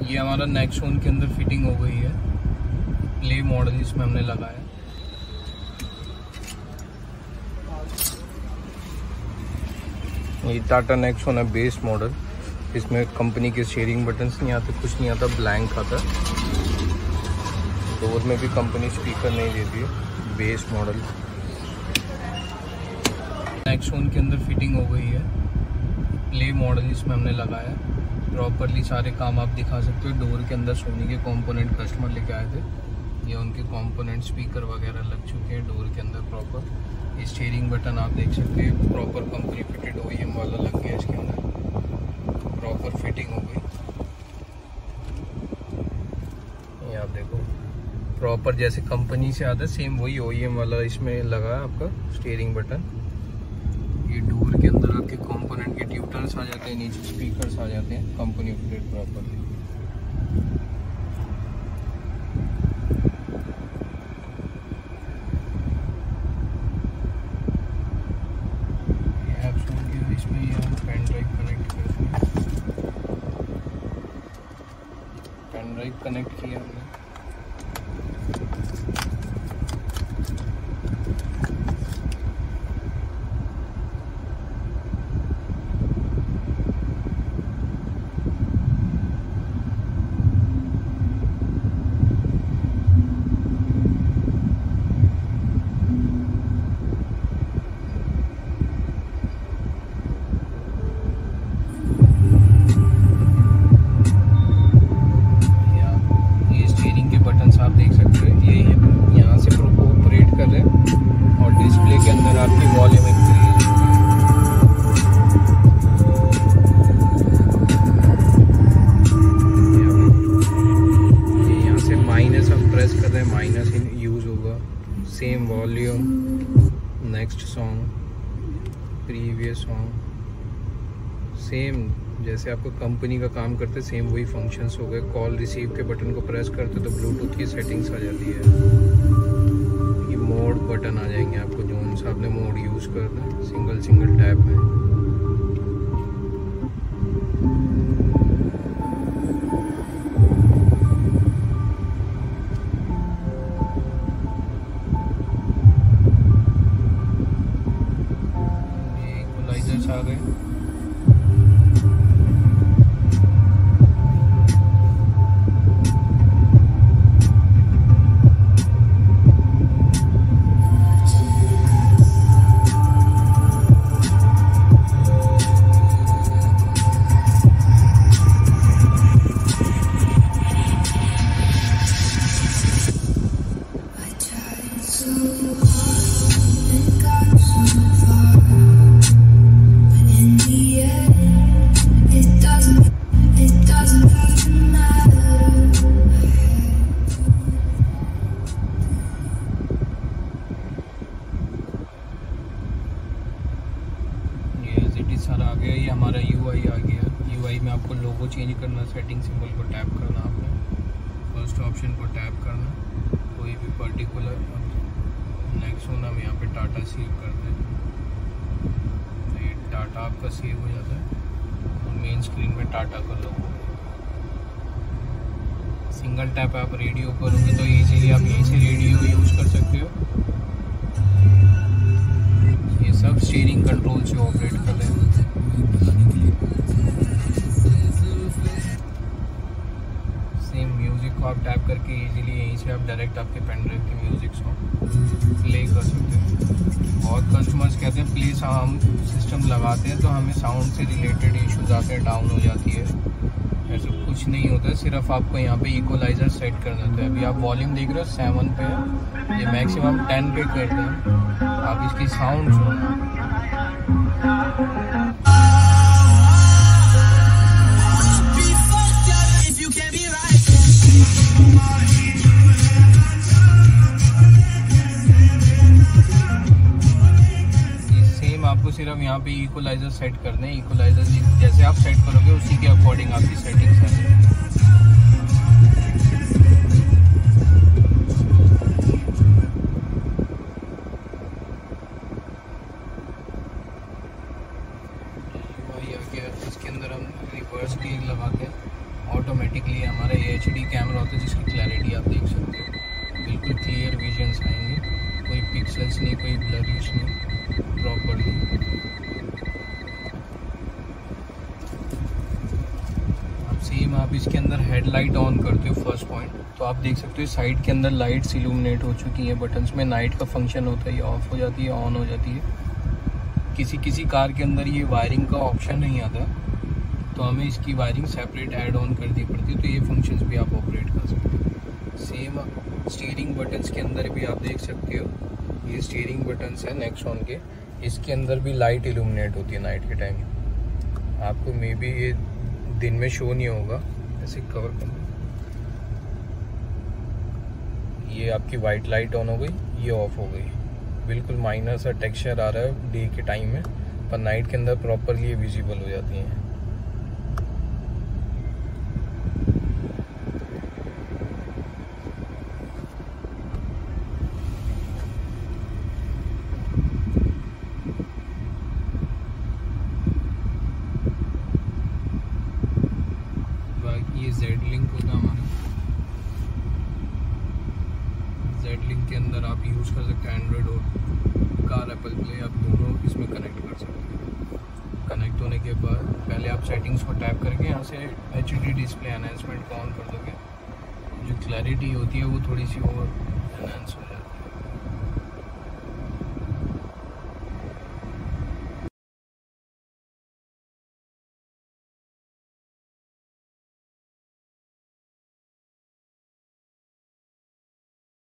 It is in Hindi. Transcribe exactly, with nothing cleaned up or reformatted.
ये हमारा नेक्सॉन के अंदर फिटिंग हो गई है। प्ले मॉडल इसमें हमने लगाया। ये टाटा नेक्सॉन है बेस मॉडल। इसमें कंपनी के शेयरिंग बटन्स नहीं आते, कुछ नहीं आता, ब्लैंक आता है। डोर में भी कंपनी स्पीकर नहीं देती है। बेस मॉडल नेक्सॉन के अंदर फिटिंग हो गई है। प्ले मॉडल इसमें हमने लगाया। प्रॉपरली सारे काम आप दिखा सकते हो। डोर के अंदर सोनी के कंपोनेंट कस्टमर लेके आए थे, ये उनके कंपोनेंट स्पीकर वगैरह लग चुके हैं डोर के अंदर प्रॉपर। स्टीयरिंग बटन आप देख सकते हैं, प्रॉपर कंपनी फिटेड ओईएम वाला लग गया इसके अंदर, प्रॉपर फिटिंग हो गई। ये आप देखो प्रॉपर जैसे कंपनी से आता है सेम वही ओईएम वाला इसमें लगा है आपका स्टीयरिंग बटन। ये डोर के अंदर आपके कंपोनेंट के ट्यूटर्स आ जाते हैं, नीचे स्पीकर्स आ जाते हैं, कंपनी फिटेड प्रॉपरली। इसमें ये हम पेन ड्राइव कनेक्ट करते हैं। पेन ड्राइव कनेक्ट किया हमने। आप देख सकते हैं ये यहाँ से ऑपरेट कर रहे हैं और डिस्प्ले के अंदर आपकी वॉल्यूम इंक्रीज। ये यहाँ से माइनस हम प्रेस कर रहे हैं, माइनस यूज होगा। Same volume, next song, previous song, same जैसे आपको कंपनी का काम करते सेम वही फंक्शंस हो गए। कॉल रिसीव के बटन को प्रेस करते तो ब्लूटूथ की सेटिंग्स आ जाती है। ये मोड बटन आ जाएंगे आपको, जो सा आपने मोड यूज़ करना है सिंगल सिंगल टैप में। ये इक्वलाइजर्स आ गए। सारा आ गया। ये हमारा यूआई आ गया। यूआई में आपको लोगो चेंज करना, सेटिंग सिंबल को टैप करना, आपने फर्स्ट ऑप्शन को टैप करना, कोई भी पर्टिकुलर। नेक्सॉन हम यहाँ पे टाटा सेव करते हैं, तो ये टाटा आपका सेव हो जाता है और मेन स्क्रीन में टाटा का लोगो। सिंगल टैप आप रेडियो करोगे तो इजीली आप यहीं से रेडियो यूज़ कर सकते हो। ये सब स्टीयरिंग कंट्रोल से ऑपरेट कर रहे हैं। सेम म्यूज़िक को आप टैप करके इजीली यहीं से आप डायरेक्ट आपके पेन ड्राइव के म्यूज़िक सॉन्ग प्ले कर सकते हैं। बहुत कस्टमर्स कहते हैं प्लीज़ हम सिस्टम लगाते हैं तो हमें साउंड से रिलेटेड इश्यूज आते हैं, डाउन हो जाती है। ऐसा कुछ नहीं होता है, सिर्फ आपको यहाँ पे इक्वलाइजर सेट करना होता है। अभी आप वॉल्यूम देख रहे हो सेवन पे है, ये मैक्सिमम टेन पे कर दें। आप इसकी साउंड सुनो। आपको सिर्फ यहाँ पे इक्वलाइजर सेट करने हैं। इक्वलाइजर जैसे आप सेट करोगे उसी के अकॉर्डिंग आपकी सेटिंग्स है। वही आ गया। इसके अंदर हम रिवर्स गियर लगा के ऑटोमेटिक बेसिकली हमारा ये एच डी कैमरा होता है जिसकी क्लैरिटी आप देख सकते हो, बिल्कुल क्लियर विजन्स आएंगे, कोई पिक्सल्स नहीं, कोई ब्लरिश नहीं, प्रॉपरली। अब सेम आप इसके अंदर हेडलाइट ऑन करते हो फर्स्ट पॉइंट, तो आप देख सकते हो साइड के अंदर लाइट्स इल्यूमिनेट हो चुकी हैं। बटन्स में नाइट का फंक्शन होता है, ये ऑफ हो जाती है, ऑन हो जाती है। किसी किसी कार के अंदर ये वायरिंग का ऑप्शन नहीं आता, तो हमें इसकी वायरिंग सेपरेट ऐड ऑन करनी पड़ती है, तो ये फंक्शंस भी आप ऑपरेट कर सकते हो। सेम स्टीयरिंग बटन्स के अंदर भी आप देख सकते हो, ये स्टीयरिंग बटन्स है नेक्सॉन के, इसके अंदर भी लाइट इल्यूमिनेट होती है नाइट के टाइम। आपको मे बी ये दिन में शो नहीं होगा, ऐसे कवर कर, ये आपकी वाइट लाइट ऑन हो गई, ये ऑफ हो गई। बिल्कुल माइनर सा टेक्सचर आ रहा है डे के टाइम में, पर नाइट के अंदर प्रॉपरली ये विजिबल हो जाती हैं। बाकी ये जेड लिंक होगा हमारा, जेड लिंक के अंदर आप यूज़ कर सकते हैं एंड्रॉयड और कार एप्पल प्ले, आप दोनों इसमें कनेक्ट कर सकते हैं। कनेक्ट होने के बाद पहले आप सेटिंग्स को टैप करके यहाँ से एच डी डिस्प्ले एनहांसमेंट को ऑन कर दोगे, जो क्लैरिटी होती है वो थोड़ी सी और एनहांस हो